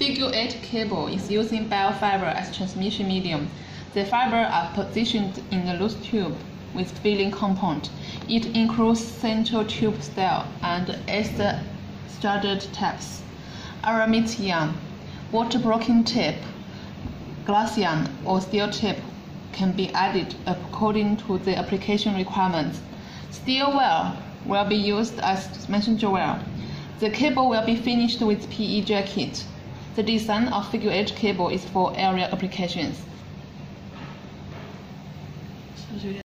figure-8 cable is using biofiber as transmission medium. The fibers are positioned in a loose tube with filling compound. It includes central tube style and studded tabs, aramid yarn, water-blocking tape, glass yarn, or steel tape can be added according to the application requirements. Steel wire will be used as messenger wire. The cable will be finished with PE jacket. The design of figure-8 cable is for area applications.